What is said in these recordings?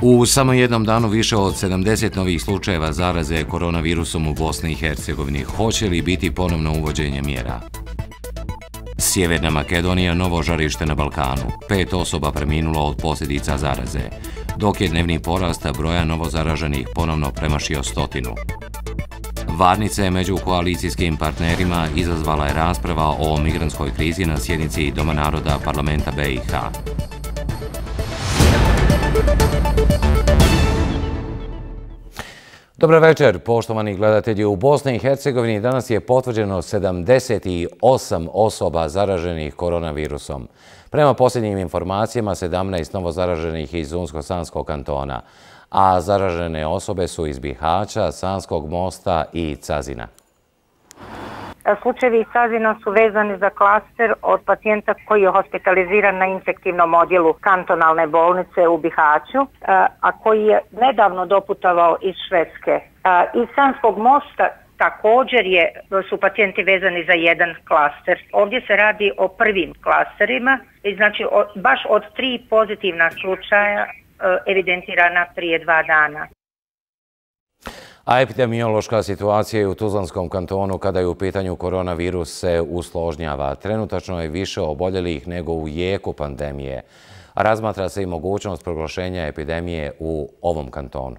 U samo jednom danu više od 70 novih slučajeva zaraze koronavirusom u Bosni i Hercegovini. Hoće li biti ponovno uvođenje mjera? Sjeverna Makedonija, novo žarište na Balkanu. 5 osoba preminulo od posljedica zaraze, dok je dnevni porast broja novozaraženih ponovno premašio 100. Varnica je među koalicijskim partnerima izazvala je rasprava o migrantskoj krizi na sjednici Doma naroda parlamenta BiH. Dobar večer, poštovani gledatelji. U Bosni i Hercegovini danas je potvrđeno 78 osoba zaraženih koronavirusom. Prema posljednjim informacijama, 17 novozaraženih iz Unsko-Sanskog kantona, a zaražene osobe su iz Bihaća, Sanskog Mosta i Cazina. Slučajevi iz Cazina su vezani za klaster od pacijenta koji je hospitaliziran na infektivnom odjelu kantonalne bolnice u Bihaću, a koji je nedavno doputovao iz Švedske. Iz Sanskog Mosta također su pacijenti vezani za jedan klaster. Ovdje se radi o prvim klasterima, znači baš od 3 pozitivna slučaja evidentirana prije 2 dana. A epidemiološka situacija u Tuzlanskom kantonu kada je u pitanju koronavirus se usložnjava. Trenutačno je više oboljelih nego u jeku pandemije. Razmatra se i mogućnost proglašenja epidemije u ovom kantonu.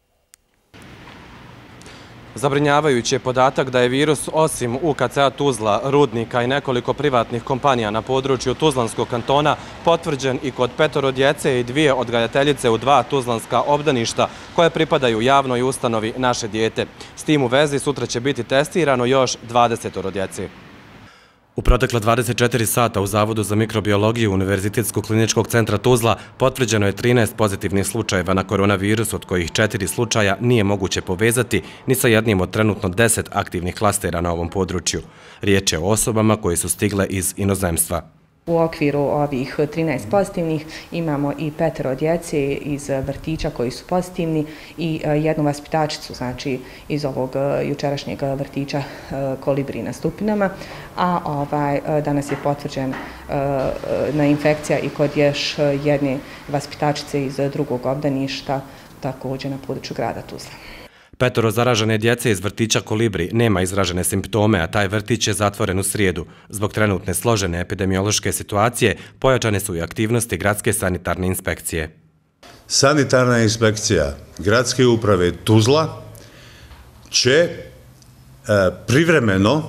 Zabrinjavajući je podatak da je virus osim UKC-a Tuzla, Rudnika i nekoliko privatnih kompanija na području Tuzlanskog kantona potvrđen i kod 5 djece i 2 odgajateljice u 2 tuzlanska obdaništa koje pripadaju javnoj ustanovi Naše dijete. S tim u vezi sutra će biti testirano još 20 djece. U protekla 24 sata u Zavodu za mikrobiologiju Univerzitetskog kliničkog centra Tuzla potvrđeno je 13 pozitivnih slučajeva na koronavirus, od kojih 4 slučaja nije moguće povezati ni sa jednim od trenutno 10 aktivnih klastera na ovom području. Riječ je o osobama koje su stigle iz inozemstva. U okviru ovih 13 pozitivnih imamo i 5 djece iz vrtića koji su pozitivni i jednu vaspitačicu, znači iz ovog jučerašnjeg vrtića Kolibri na Stupinama, a danas je potvrđen na infekcija i kod još jedne vaspitačice iz drugog obdaništa, također na području grada Tuzla. 5 zaražene djece iz vrtića Kolibri nema izražene simptome, a taj vrtić je zatvoren u srijedu. Zbog trenutne složene epidemiološke situacije pojačane su i aktivnosti gradske sanitarne inspekcije. Sanitarna inspekcija gradske uprave Tuzla će privremeno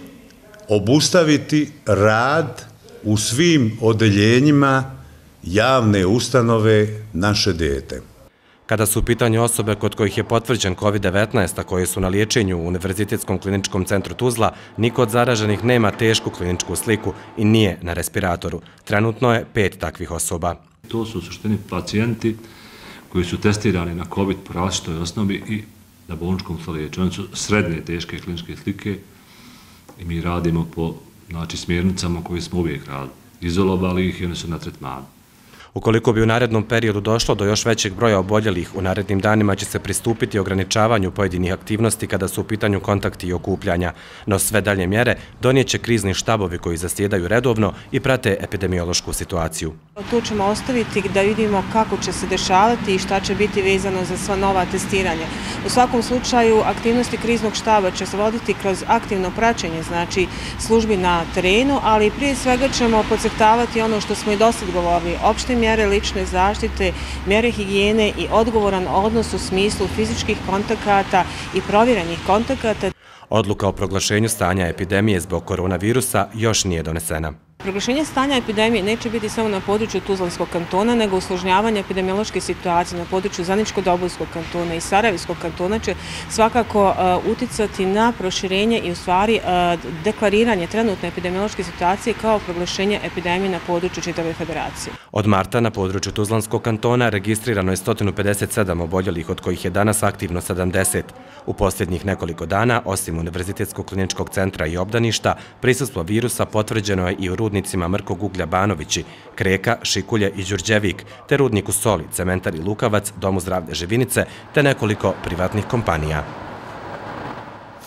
obustaviti rad u svim odeljenjima javne ustanove Naše dijete. Kada su u pitanju osobe kod kojih je potvrđen COVID-19, a koje su na liječenju u Univerzitetskom kliničkom centru Tuzla, niko od zaraženih nema tešku kliničku sliku i nije na respiratoru. Trenutno je 5 takvih osoba. To su u suštini pacijenti koji su testirani na COVID po različitoj osnovi i na bolničkom liječenju. Oni su srednje teške kliničke slike i mi radimo po smjernicama koje smo uvijek radili. Izolovali ih i oni su na tretmanu. Ukoliko bi u narednom periodu došlo do još većeg broja oboljelih, u narednim danima će se pristupiti ograničavanju pojedinih aktivnosti kada su u pitanju kontakti i okupljanja. No sve dalje mjere donijeće krizni štabovi koji zasjedaju redovno i prate epidemiološku situaciju. Tu ćemo ostaviti da vidimo kako će se dešavati i šta će biti vezano za sva nova testiranja. U svakom slučaju aktivnosti kriznog štaba će se voditi kroz aktivno praćenje, znači službi na terenu, ali prije svega ćemo podcrtavati ono što smo i dosad govorili, opšte mjere lične zaštite, mjere higijene i odgovoran odnos u smislu fizičkih kontakata i provjerenih kontakata. Odluka o proglašenju stanja epidemije zbog koronavirusa još nije donesena. Proglašenje stanja epidemije neće biti samo na području Tuzlanskog kantona, nego usložnjavanje epidemiološke situacije na području Zaničko-Dobojskog kantona i Sarajevskog kantona će svakako uticati na proširenje i u stvari deklariranje trenutne epidemiološke situacije kao proglašenje epidemije na području čitave federacije. Od marta na području Tuzlanskog kantona registrirano je 157 oboljelih, od kojih je danas aktivno 70. U posljednjih nekoliko dana, osim Univerzitetskog kliničkog centra i obdaništa, prisustvo virusa potvrđeno je i u rudnicima Mrkog uglja Banovići, Kreka, Šikulje i Đurđevik, te rudniku Soli, Cementari Lukavac, Domu zdravlja Živinice, te nekoliko privatnih kompanija.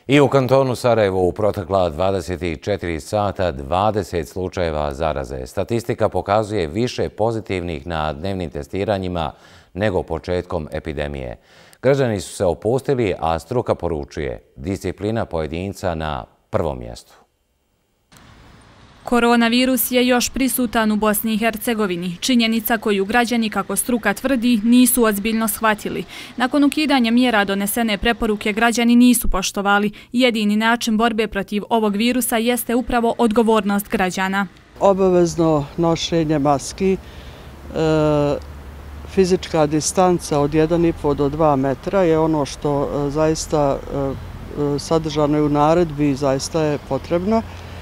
I u kantonu Sarajevo u protekla 24 sata 20 slučajeva zaraze. Statistika pokazuje više pozitivnih na dnevnim testiranjima nego početkom epidemije. Građani su se opustili, a struka poručuje disciplina pojedinca na prvom mjestu. Koronavirus je još prisutan u Bosni i Hercegovini. Činjenica koju građani, kako struka tvrdi, nisu ozbiljno shvatili. Nakon ukidanja mjera donesene preporuke građani nisu poštovali. Jedini način borbe protiv ovog virusa jeste upravo odgovornost građana. Obavezno nošenje maski, fizička distanca od 1,5 do 2 metra je ono što zaista sadržano je u naredbi i zaista je potrebno.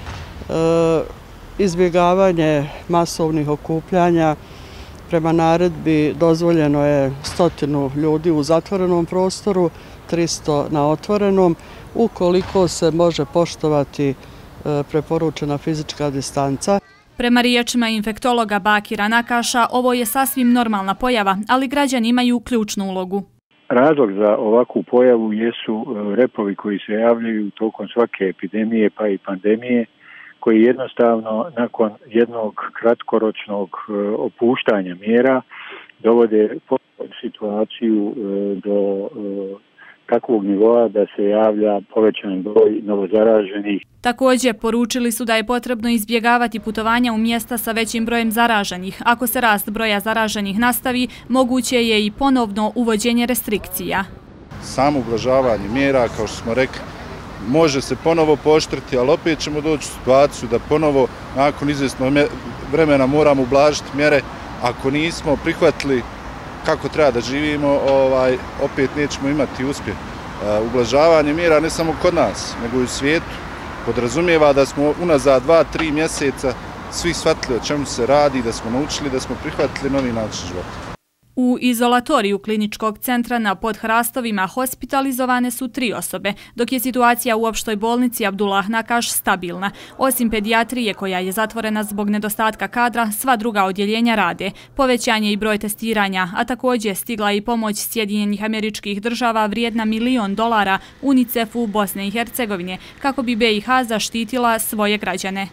Izbjegavanje masovnih okupljanja, prema naredbi dozvoljeno je 100 ljudi u zatvorenom prostoru, 300 na otvorenom, ukoliko se može poštovati preporučena fizička distanca. Prema riječima infektologa Bakira Nakaša, ovo je sasvim normalna pojava, ali građani imaju ključnu ulogu. Razlog za ovakvu pojavu jesu repovi koji se javljaju tokom svake epidemije pa i pandemije, koji jednostavno nakon jednog kratkoročnog opuštanja mjera dovode situaciju do takvog nivoa da se javlja povećan broj novozaraženih. Također poručili su da je potrebno izbjegavati putovanja u mjesta sa većim brojem zaraženih. Ako se rast broja zaraženih nastavi, moguće je i ponovno uvođenje restrikcija. Samo ublažavanje mjera, kao što smo rekli, može se ponovo pooštriti, ali opet ćemo doći u situaciju da ponovo nakon izvjesnog vremena moramo ublažiti mjere. Ako nismo prihvatili kako treba da živimo, opet nećemo imati uspjeh. Ublažavanje mjera ne samo kod nas, nego i u svijetu podrazumijeva da smo unazad 2-3 mjeseca svi shvatili o čemu se radi, da smo naučili, da smo prihvatili novi način života. U izolatoriju kliničkog centra na Podhrastovima hospitalizovane su 3 osobe, dok je situacija u opštoj bolnici Abdullah Nakaš stabilna. Osim pedijatrije koja je zatvorena zbog nedostatka kadra, sva druga odjeljenja rade. Povećan je i broj testiranja, a također stigla i pomoć Sjedinjenih Američkih Država vrijedna $1 milion UNICEF-u Bosne i Hercegovine, kako bi BiH zaštitila svoje građane.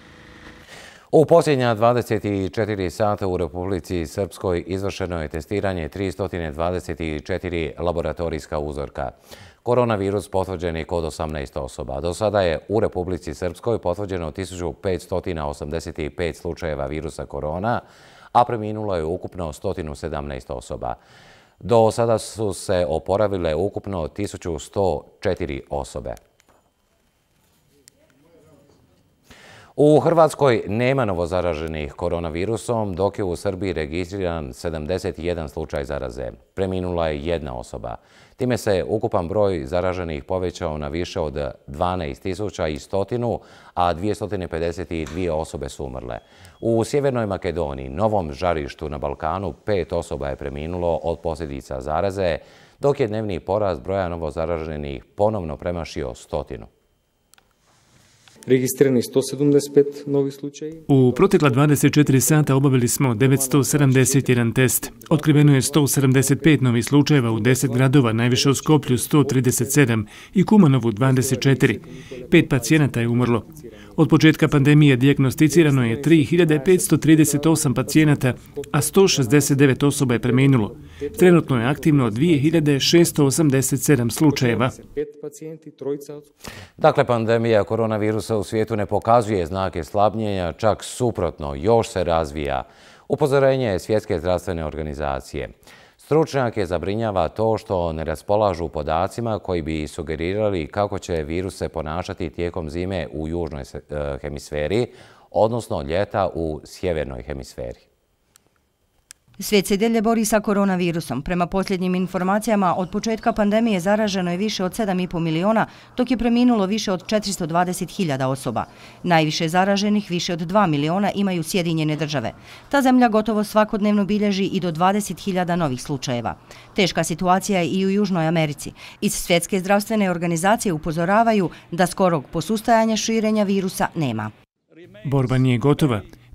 U posljednja 24 sata u Republici Srpskoj izvršeno je testiranje 324 laboratorijska uzorka. Koronavirus potvrđen je kod 18 osoba. Do sada je u Republici Srpskoj potvrđeno 1585 slučajeva virusa korona, a preminulo je ukupno 117 osoba. Do sada su se oporavile ukupno 1104 osobe. U Hrvatskoj nema novozaraženih koronavirusom, dok je u Srbiji registriran 71 slučaj zaraze. Preminula je 1 osoba. Time se ukupan broj zaraženih povećao na više od 12.100, a 252 osobe su umrle. U Sjevernoj Makedoniji, novom žarištu na Balkanu, 5 osoba je preminulo od posljedica zaraze, dok je dnevni porast broja novozaraženih ponovno premašio 100. Registrirani 175 novih slučaja. U protekla 24 sata obavili smo 971 test. Otkriveno je 175 novih slučajeva u 10 gradova, najviše u Skoplju 137 i Kumanovu 24. 5 pacijenata je umrlo. Od početka pandemije dijagnosticirano je 3538 pacijenata, a 169 osoba je preminulo. Trenutno je aktivno 2687 slučajeva. Dakle, pandemija koronavirusa u svijetu ne pokazuje znake slabljenja, čak suprotno, još se razvija. Upozorenje je Svjetske zdravstvene organizacije. Stručnjake zabrinjava to što ne raspolažu podacima koji bi sugerirali kako će virus se ponašati tijekom zime u južnoj hemisferi, odnosno ljeta u sjevernoj hemisferi. Svijet se dalje bori sa koronavirusom. Prema posljednjim informacijama, od početka pandemije zaraženo je više od 7,5 miliona, dok je preminulo više od 420.000 osoba. Najviše zaraženih, više od 2 miliona, imaju Sjedinjene Države. Ta zemlja gotovo svakodnevno bilježi i do 20.000 novih slučajeva. Teška situacija je i u Južnoj Americi. Iz Svjetske zdravstvene organizacije upozoravaju da skorog posustajanja širenja virusa nema. Borba nije gotova.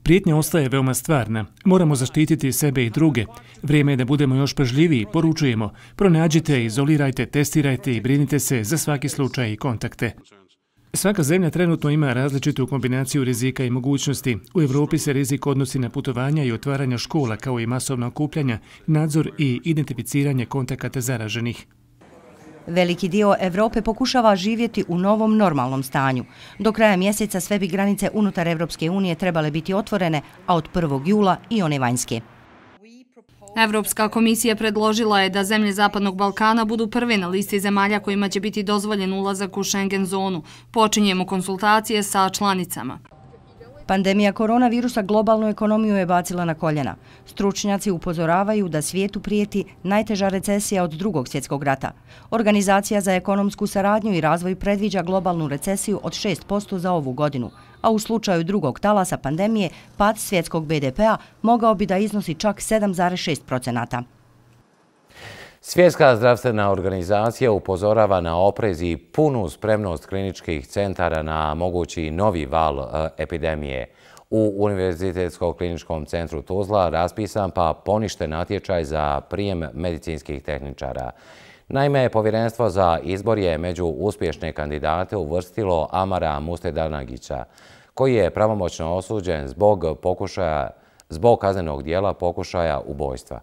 Prijetnja ostaje veoma stvarna. Moramo zaštititi sebe i druge. Vrijeme je da budemo još pažljiviji, poručujemo. Pronađite, izolirajte, testirajte i brinite se za svaki slučaj i kontakte. Svaka zemlja trenutno ima različitu kombinaciju rizika i mogućnosti. U Evropi se rizik odnosi na putovanja i otvaranja škola, kao i masovna okupljanja, nadzor i identificiranje kontakata zaraženih. Veliki dio Evrope pokušava živjeti u novom normalnom stanju. Do kraja mjeseca sve bi granice unutar Evropske unije trebale biti otvorene, a od 1. jula i one vanjske. Evropska komisija predložila je da zemlje Zapadnog Balkana budu prve na listi zemalja kojima će biti dozvoljen ulazak u Schengen zonu. Počinjemo konsultacije sa članicama. Pandemija koronavirusa globalnu ekonomiju je bacila na koljena. Stručnjaci upozoravaju da svijetu prijeti najteža recesija od Drugog svjetskog rata. Organizacija za ekonomsku saradnju i razvoj predviđa globalnu recesiju od 6% za ovu godinu, a u slučaju drugog talasa pandemije pad svjetskog BDP-a mogao bi da iznosi čak 7,6%. Svjetska zdravstvena organizacija upozorava na oprez i punu spremnost kliničkih centara na mogući novi val epidemije. U Univerzitetskom kliničkom centru Tuzla raspisan pa poništen natječaj za prijem medicinskih tehničara. Naime, povjerenstvo za izbor je među uspješne kandidate uvrstilo Amara Mustedanagića, koji je pravomoćno osuđen zbog kaznenog dijela pokušaja ubojstva.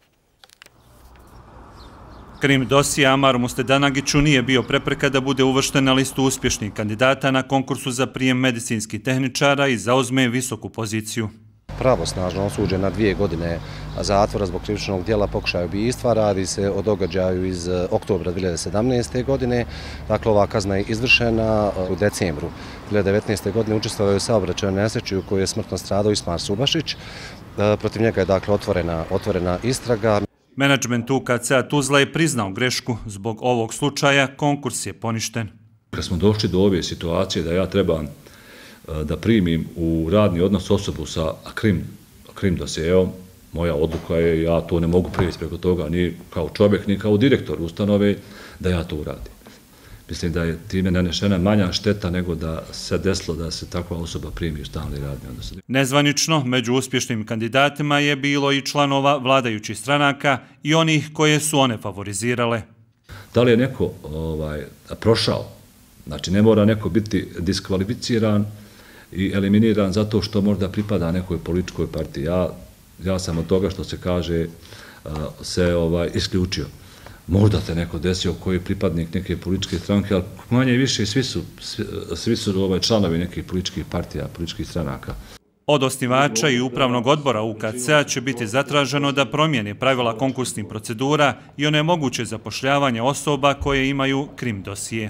Krim dosije Amaru Mustedanagiću nije bio prepreka da bude uvršten na listu uspješnih kandidata na konkursu za prijem medicinskih tehničara i zauzme visoku poziciju. Pravosnažno osuđen na 2 godine zatvora zbog krivičnog dijela pokušaja ubojstva. Radi se o događaju iz oktobra 2017. godine. Dakle, ova kazna je izvršena u decembru 2019. godine. Učestvovao je u saobraćajnoj nesreći u kojoj je smrtno stradao Ismar Subašić. Protiv njega je dakle otvorena istraga. Menadžment UKC-a Tuzla je priznao grešku. Zbog ovog slučaja konkurs je poništen. Kad smo došli do ove situacije da ja trebam da primim u radni odnos osobu sa krim dosijeom, moja odluka je, ja to ne mogu prijeći preko toga, ni kao čovjek, ni kao direktor ustanove, da ja to uradim. Mislim da je time nanešena manja šteta nego da se desilo da se takva osoba primi u stalni radni odnos. Nezvanično, među uspješnim kandidatima je bilo i članova vladajućih stranaka i onih koje su one favorizirale. Da li je neko prošao? Znači, ne mora neko biti diskvalificiran i eliminiran zato što možda pripada nekoj političkoj partiji. Ja sam od toga što se kaže se isključio. Možda te neko desio koji je pripadnik neke političke stranke, ali manje i više svi su članovi nekih političkih partija, političkih stranaka. Od osnivača i upravnog odbora UKC-a će biti zatraženo da promijene pravila konkursnih procedura i onemoguće zapošljavanje osoba koje imaju krim dosije.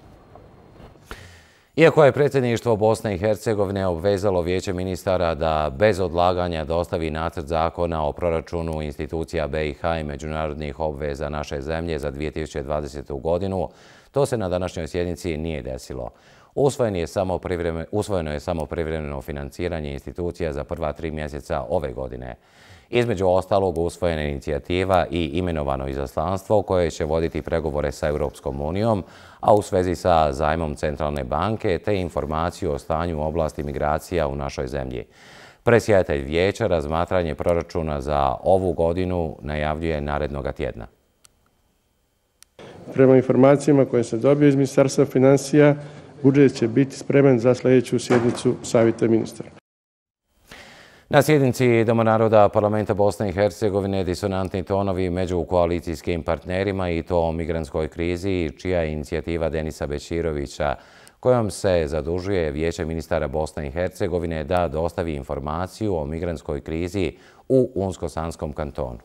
Iako je predsjedništvo Bosne i Hercegovine obvezalo Vijeće ministara da bez odlaganja dostavi nacrt zakona o proračunu institucija BiH i međunarodnih obveza naše zemlje za 2020. godinu, to se na današnjoj sjednici nije desilo. Usvojeno je samo privremeno financiranje institucija za prva 3 mjeseca ove godine. Između ostalog usvojena inicijativa i imenovano izaslanstvo koje će voditi pregovore sa Europskom unijom, a u svezi sa zajmom Centralne banke te informaciju o stanju u oblasti migracija u našoj zemlji. Predsjedatelj vijeća razmatranje proračuna za ovu godinu najavljuje narednog tjedna. Prema informacijama koje sam dobio iz Ministarstva financija, budžet će biti spreman za sljedeću sjednicu Savjeta ministara. Na sjednici Doma naroda Parlamenta Bosne i Hercegovine disonantni tonovi među koalicijskim partnerima i to o migrantskoj krizi, čija je inicijativa Denisa Bećirovića, kojom se zadužuje Vijeće ministara Bosne i Hercegovine da dostavi informaciju o migrantskoj krizi u Unsko-Sanskom kantonu.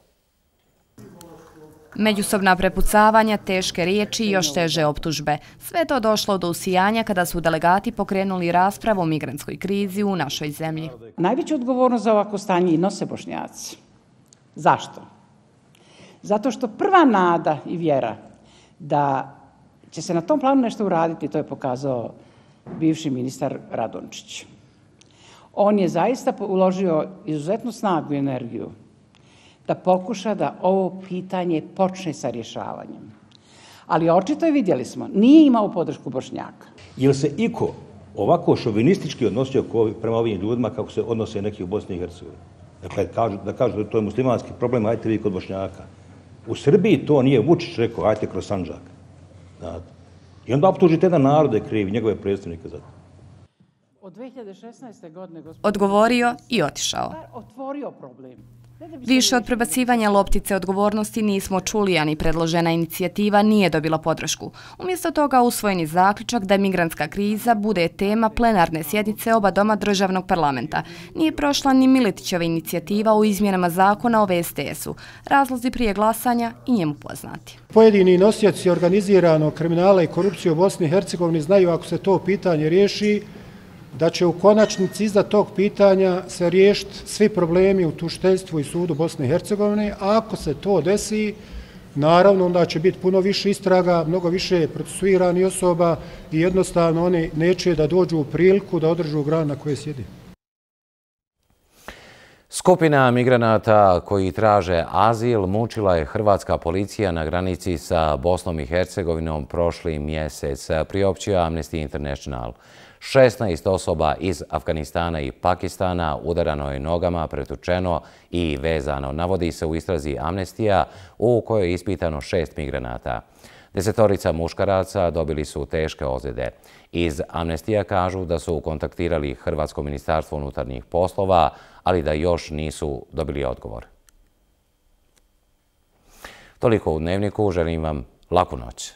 Međusobna prepucavanja, teške riječi i još teže optužbe. Sve to došlo do usijanja kada su delegati pokrenuli raspravu o migrantskoj krizi u našoj zemlji. Najveću odgovornost za ovako stanje i nose Bošnjaci. Zašto? Zato što prva nada i vjera da će se na tom planu nešto uraditi, to je pokazao bivši ministar Radončić. On je zaista uložio izuzetnu snagu i energiju da pokuša da ovo pitanje počne sa rješavanjem. Ali očito je, vidjeli smo, nije imao podršku Bošnjaka. Ili se iko ovako šovinistički odnosio prema ovim ljudima kako se odnose neki u Bosni i Hercegovini. Dakle, da kažu da to je muslimanski problem, ajte vi kod Bošnjaka. U Srbiji to nije Vučić rekao, ajte kroz Sandžak. I onda optužite jedan narod da je kriv, njegove predstavnike za to. Od 2016. godine... Odgovorio i otišao. Otvorio problem. Više od prebacivanja loptice odgovornosti nismo čuli, a ni predložena inicijativa nije dobila podršku. Umjesto toga usvojen je zaključak da migrantska kriza bude tema plenarne sjednice oba doma državnog parlamenta. Nije prošla ni Miletićeva inicijativa o izmjenama zakona o VSTS-u. Razlozi prije glasanja i njemu poznati. Pojedini nosioci organiziranog kriminala i korupcije u Bosni i Hercegovini znaju ako se to pitanje riješi, da će u konačnici iza tog pitanja se riješiti svi problemi u tužiteljstvu i sudu Bosne i Hercegovine, a ako se to desi, naravno onda će biti puno više istraga, mnogo više procesuiranih osoba i jednostavno oni neće da dođu u priliku da održu grad na kojoj sjedi. Skupina migranata koji traže azil mučila je hrvatska policija na granici sa Bosnom i Hercegovinom prošli mjesec, priopćio Amnesty International. 16 osoba iz Afganistana i Pakistana udarano je nogama, pretučeno i vezano. Navodi se u istrazi Amnestija u kojoj je ispitano 6 migranata. 10 muškaraca dobili su teške ozljede. Iz Amnestija kažu da su kontaktirali Hrvatsko ministarstvo unutarnjih poslova, ali da još nisu dobili odgovor. Toliko u Dnevniku, želim vam laku noć.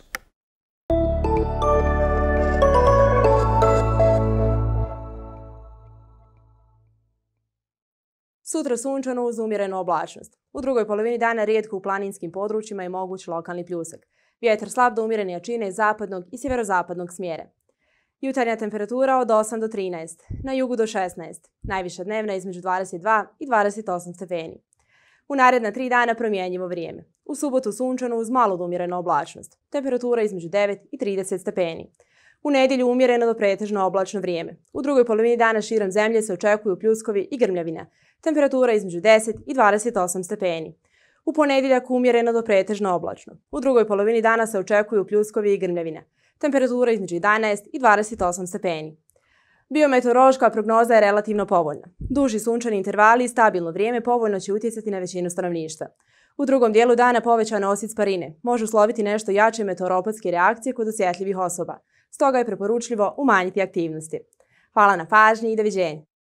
Sutra sunčano uz umjerenu oblačnost. U drugoj polovini dana rijetko u planinskim područjima je moguć lokalni pljusak. Vjetar slab do umjerene jačine zapadnog i sjeverozapadnog smjera. Jutarnja temperatura od 8 do 13, na jugu do 16, najviša dnevna između 22 i 28 stepeni. U naredna 3 dana promjenjivo vrijeme. U subotu sunčano uz malo do umjerenu oblačnost. Temperatura između 9 i 30 stepeni. U nedjelju umjereno do pretežno oblačno vrijeme. U drugoj polovini dana širom zemlje se očekuju pljuskovi i grmljavina. Temperatura između 10 i 28 stepeni. U ponedjeljak umjereno do pretežno oblačno. U drugoj polovini dana se očekuju pljuskovi i grmljavina. Temperatura između 11 i 28 stepeni. Biometeorološka prognoza je relativno povoljna. Duži sunčani intervali i stabilno vrijeme povoljno će utjecati na većinu stanovništva. U drugom dijelu dana povećan osjet sparine. Može usloviti nešto jače meteoropatske reakcije kod osjetljivih osoba. Stoga je preporučljivo umanjiti aktivnosti. Hvala na pažnji i doviđenja.